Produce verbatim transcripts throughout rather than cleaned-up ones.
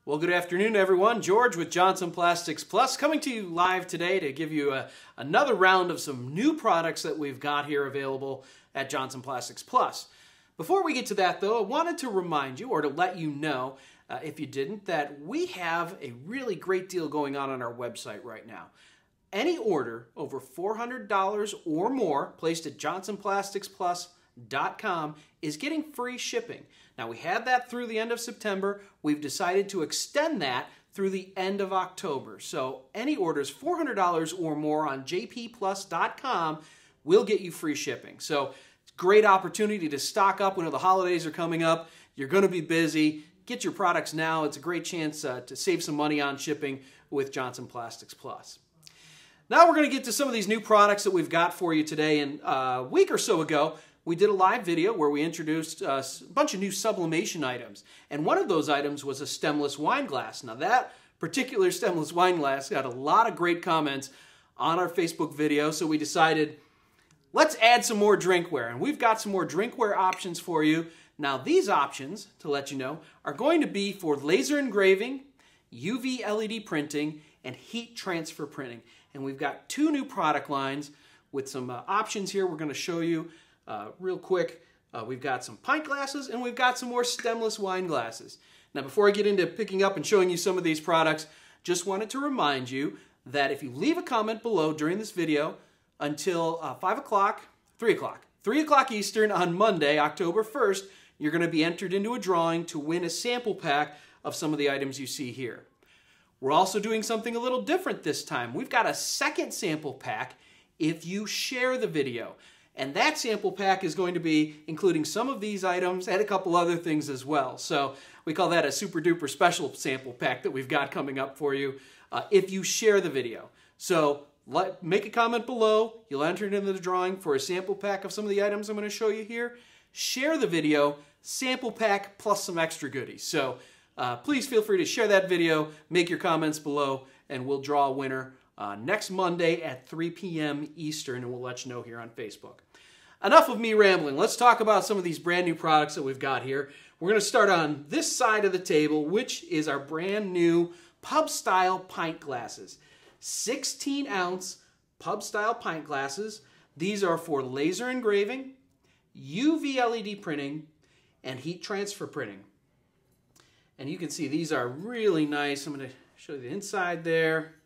Well, good afternoon, everyone. George with Johnson Plastics Plus coming to you live today to give you a, another round of some new products that we've got here available at Johnson Plastics Plus. Before we get to that, though, I wanted to remind you, or to let you know, uh, if you didn't, that we have a really great deal going on on our website right now. Any order over four hundred dollars or more placed at johnson plastics plus dot com is getting free shipping. Now, we had that through the end of September. We've decided to extend that through the end of October. So any orders four hundred dollars or more on j p plus dot com will get you free shipping. So it's a great opportunity to stock up when the holidays are coming up. You're going to be busy. Get your products now. It's a great chance uh, to save some money on shipping with Johnson Plastics Plus. Now we're going to get to some of these new products that we've got for you today. And uh, a week or so ago, we did a live video where we introduced uh, a bunch of new sublimation items. And one of those items was a stemless wine glass. Now that particular stemless wine glass got a lot of great comments on our Facebook video, so we decided, let's add some more drinkware. And we've got some more drinkware options for you. Now these options, to let you know, are going to be for laser engraving, U V L E D printing, and heat transfer printing. And we've got two new product lines with some uh, options here we're going to show you uh, real quick. Uh, we've got some pint glasses and we've got some more stemless wine glasses. Now before I get into picking up and showing you some of these products, just wanted to remind you that if you leave a comment below during this video until uh, five o'clock, three o'clock, three o'clock Eastern on Monday, October first, you're going to be entered into a drawing to win a sample pack of some of the items you see here. We're also doing something a little different this time. We've got a second sample pack if you share the video. And that sample pack is going to be including some of these items and a couple other things as well. So we call that a super duper special sample pack that we've got coming up for you uh, if you share the video. So let, make a comment below. You'll enter it into the drawing for a sample pack of some of the items I'm going to show you here. Share the video, sample pack plus some extra goodies. So Uh, please feel free to share that video, make your comments below, and we'll draw a winner uh, next Monday at three p m Eastern, and we'll let you know here on Facebook. Enough of me rambling. Let's talk about some of these brand new products that we've got here. We're going to start on this side of the table, which is our brand new pub-style pint glasses. sixteen ounce pub-style pint glasses. These are for laser engraving, U V L E D printing, and heat transfer printing. And you can see these are really nice. I'm going to show you the inside there.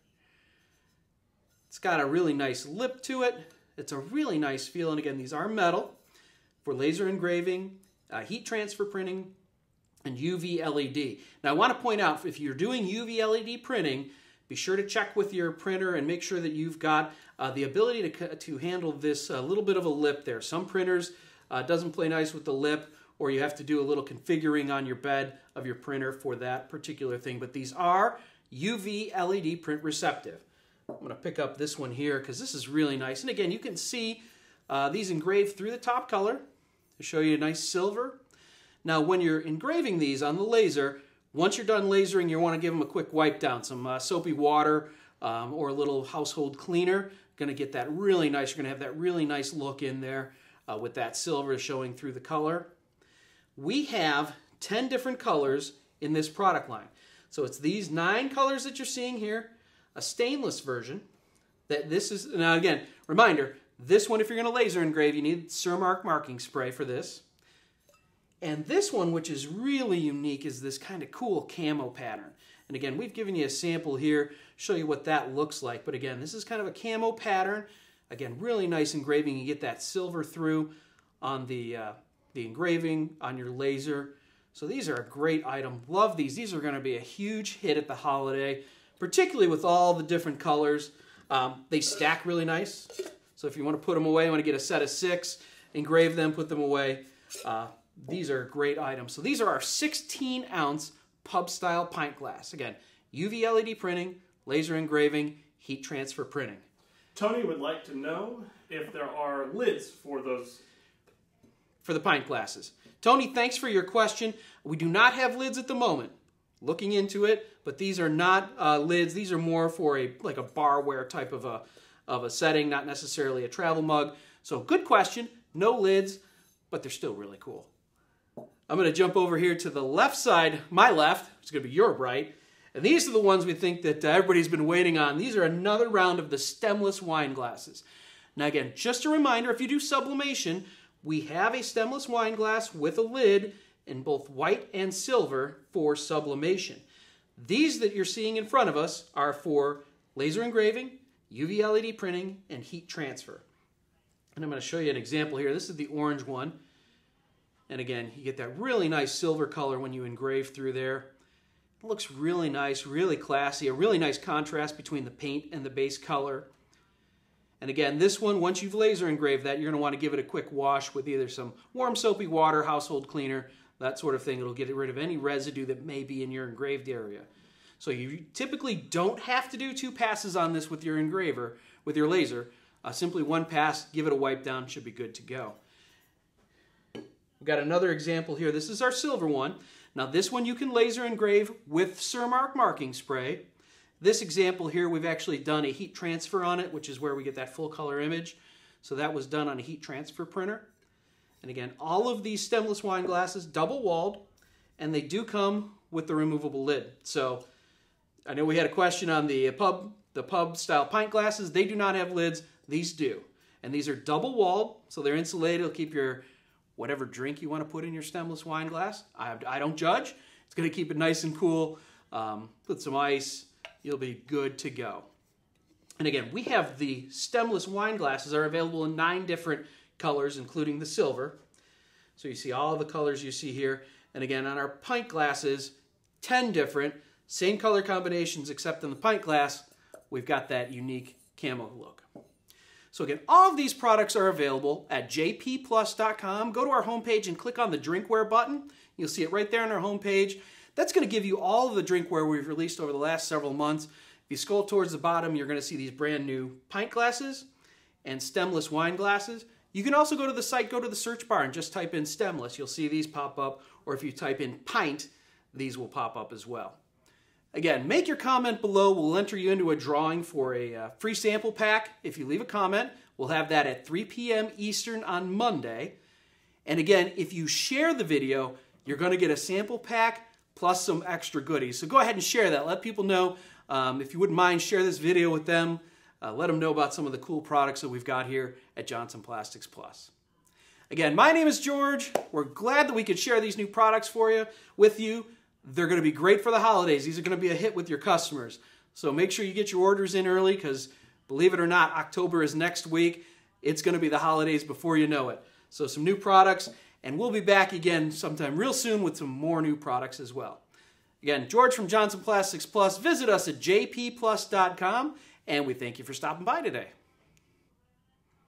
It's got a really nice lip to it. It's a really nice feel. And again, these are metal for laser engraving, uh, heat transfer printing, and U V L E D. Now I want to point out, if you're doing U V L E D printing, be sure to check with your printer and make sure that you've got uh, the ability to, to handle this uh, little bit of a lip there. Some printers uh, doesn't play nice with the lip, or you have to do a little configuring on your bed of your printer for that particular thing. But these are U V L E D print receptive. I'm going to pick up this one here because this is really nice. And again, you can see uh, these engraved through the top color to show you a nice silver. Now, when you're engraving these on the laser, once you're done lasering, you want to give them a quick wipe down. Some uh, soapy water um, or a little household cleaner. Going to get that really nice. You're going to have that really nice look in there uh, with that silver showing through the color. We have ten different colors in this product line. So it's these nine colors that you're seeing here, a stainless version. That this is, now again, reminder, this one, if you're going to laser engrave, you need Surmark marking spray for this. And this one, which is really unique, is this kind of cool camo pattern. And again, we've given you a sample here, show you what that looks like. But again, this is kind of a camo pattern. Again, really nice engraving. You get that silver through on the uh, the engraving on your laser. So these are a great item. Love these. These are going to be a huge hit at the holiday, particularly with all the different colors. Um, they stack really nice. So if you want to put them away, you want to get a set of six, engrave them, put them away. Uh, these are great items. So these are our sixteen ounce pub-style pint glass. Again, U V L E D printing, laser engraving, heat transfer printing. Tony would like to know if there are lids for those for the pint glasses. Tony, thanks for your question. We do not have lids at the moment. Looking into it, but these are not uh, lids. These are more for a like a barware type of a of a setting, not necessarily a travel mug. So good question. No lids, but they're still really cool. I'm going to jump over here to the left side, my left, it's going to be your right. And these are the ones we think that uh, everybody's been waiting on. These are another round of the stemless wine glasses. Now again, just a reminder, if you do sublimation, we have a stemless wine glass with a lid in both white and silver for sublimation. These that you're seeing in front of us are for laser engraving, U V L E D printing, and heat transfer. And I'm going to show you an example here. This is the orange one. And again, you get that really nice silver color when you engrave through there. It looks really nice, really classy, a really nice contrast between the paint and the base color. And again, this one, once you've laser engraved that, you're going to want to give it a quick wash with either some warm soapy water, household cleaner, that sort of thing. It'll get rid of any residue that may be in your engraved area. So you typically don't have to do two passes on this with your engraver, with your laser. Uh, simply one pass, give it a wipe down, should be good to go. We've got another example here. This is our silver one. Now this one you can laser engrave with Surmark marking spray. This example here, we've actually done a heat transfer on it, which is where we get that full color image. So that was done on a heat transfer printer. And again, all of these stemless wine glasses, double walled, and they do come with the removable lid. So I know we had a question on the pub, the pub style pint glasses. They do not have lids. These do. And these are double walled, so they're insulated. It'll keep your whatever drink you want to put in your stemless wine glass. I, I don't judge. It's going to keep it nice and cool. Um, put some ice. You'll be good to go. And again, we have the stemless wine glasses are available in nine different colors, including the silver. So you see all the colors you see here. And again, on our pint glasses, ten different, same color combinations, except in the pint glass, we've got that unique camo look. So again, all of these products are available at j p plus dot com. Go to our homepage and click on the Drinkware button. You'll see it right there on our homepage. That's going to give you all of the drinkware we've released over the last several months. If you scroll towards the bottom, you're going to see these brand new pint glasses and stemless wine glasses. You can also go to the site, go to the search bar, and just type in stemless. You'll see these pop up, or if you type in pint, these will pop up as well. Again, make your comment below. We'll enter you into a drawing for a uh, free sample pack. If you leave a comment, we'll have that at three p m Eastern on Monday. And again, if you share the video, you're going to get a sample pack plus some extra goodies. So go ahead and share that. Let people know. Um, if you wouldn't mind, share this video with them. Uh, let them know about some of the cool products that we've got here at Johnson Plastics Plus. Again, my name is George. We're glad that we could share these new products for you, with you. They're going to be great for the holidays. These are going to be a hit with your customers. So make sure you get your orders in early because, believe it or not, October is next week. It's going to be the holidays before you know it. So some new products, and we'll be back again sometime real soon with some more new products as well. Again, George from Johnson Plastics Plus. Visit us at j p plus dot com, and we thank you for stopping by today.